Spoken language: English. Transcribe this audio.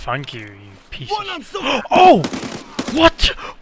Thank you, you piece One of... on so Oh! What?